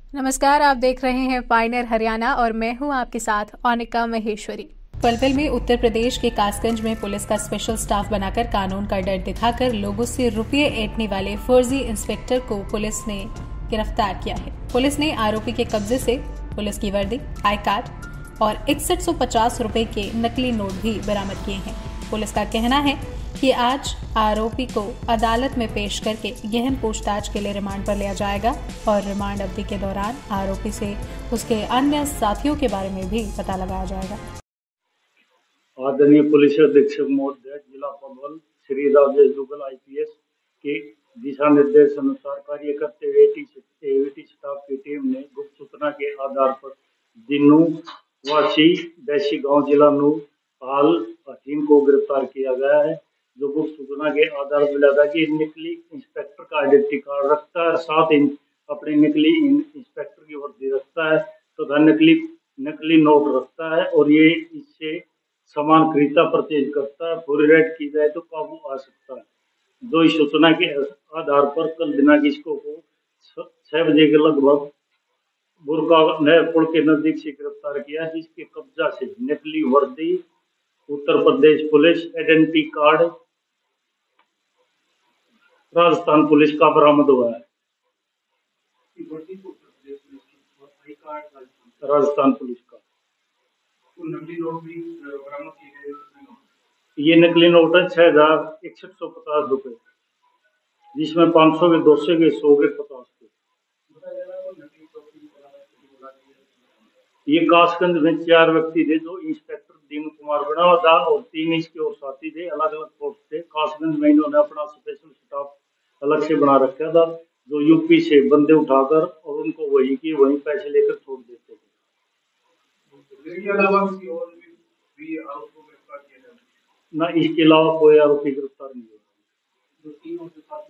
नमस्कार, आप देख रहे हैं पायनियर हरियाणा और मैं हूं आपके साथ अनिका महेश्वरी। पलवल में उत्तर प्रदेश के कासगंज में पुलिस का स्पेशल स्टाफ बनाकर कानून का डर दिखाकर लोगों से रुपये ऐंठने वाले फर्जी इंस्पेक्टर को पुलिस ने गिरफ्तार किया है। पुलिस ने आरोपी के कब्जे से पुलिस की वर्दी, आई कार्ड और 6150 रुपए के नकली नोट भी बरामद किए हैं। पुलिस का कहना है कि आज आरोपी को अदालत में पेश करके गहन पूछताछ के लिए रिमांड पर लिया जाएगा और रिमांड अवधि के दौरान आरोपी से उसके अन्य साथियों के बारे में भी पता लगाया जाएगा। आदरणीय पुलिस अधीक्षक महोदय जिला पलवल श्री राजेश दुग्गल IPS के दिशा निर्देश अनुसार कार्य करते हुए एवीटी स्टाफ की टीम ने गुप्त सूचना के आधार पर दिनू वासी देसी गांव जिला नू हाल हकीम को गिरफ्तार किया गया है, जो गुप्त सूचना के आधार पर मिला था कि नकली इंस्पेक्टर का आइडेंटिटी कार्ड रखता है, साथ ही अपने नकली इंस्पेक्टर की वर्दी रखता है तथा नकली नोट रखता है और ये इससे सामान खरीदता परचेज करता है। पूरी रेड की जाए तो काबू आ सकता है। जो इस सूचना के आधार पर कल दिनांक इसको 6 बजे के लगभग बुरका नहर पुल के नजदीक से गिरफ्तार किया, जिसके कब्जा से नकली वर्दी, Uttar Pradesh police identity card Rajasthan police का बरामद हुआ है। राजस्थान पुलिस का नकली नोट भी बरामद किए गए। ये नकली नोट है 6150 रुपए, जिसमें 500 के, 200 के, 100 के, 50 के। ये कासगंज में 4 व्यक्ति थे, जो इंस्पेक्टर दीनू कुमार बना हुआ था और 3 इसके और साथी थे, अलग अलग पोस्ट थे। कासगंज में इन्होंने अपना स्पेशल स्टाफ अलग से बना रखा था, जो यूपी से बंदे उठाकर और उनको वहीं पैसे लेकर छोड़ देते थे। इसके अलावा किसी और भी आरोप को गिरफ्तार किया गया ना, इसके अलावा कोई आरोपी गिरफ्तार नहीं हुआ। जो 3 और 7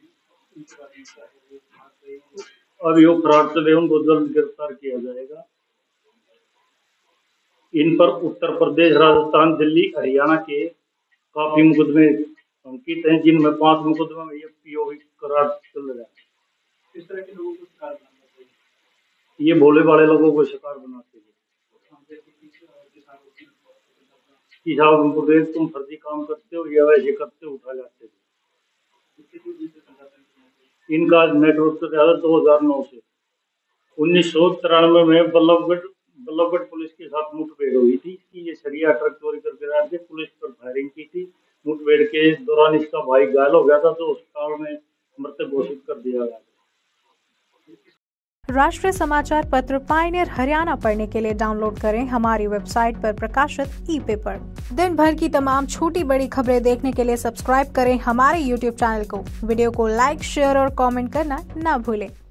अब यो फरार चले, उनको जल्द गिरफ्तार किया जाएगा। इन पर उत्तर प्रदेश, राजस्थान, दिल्ली, हरियाणा के काफी मुकदमे अंकित हैं, जिनमें 5 मुकदमे में ये POV करार चल रहा है। इस तरह के लोगों को शिकार बनाना चाहिए। ये भोले भाले लोगों को शिकार बनाते हैं कि साहब तुम फर्जी काम करते हो या वैसे करते हो, उठा जाते थे। इनका नेटवर्क तो 2009 से 1993 में बल्लभगढ़ पुलिस के साथ मुठभेड़ हुई थी। इसकी ये सरिया ट्रक चोरी करके आके पुलिस पर फायरिंग की थी। मुठभेड़ के दौरान इसका भाई घायल हो गया था, तो अस्पताल में मृत घोषित कर दिया गया। राष्ट्रीय समाचार पत्र पायनियर हरियाणा पढ़ने के लिए डाउनलोड करें हमारी वेबसाइट पर प्रकाशित ई-पेपर। दिन भर की तमाम छोटी बड़ी खबरें देखने के लिए सब्सक्राइब करें हमारे YouTube चैनल को। वीडियो को लाइक, शेयर और कमेंट करना न भूलें।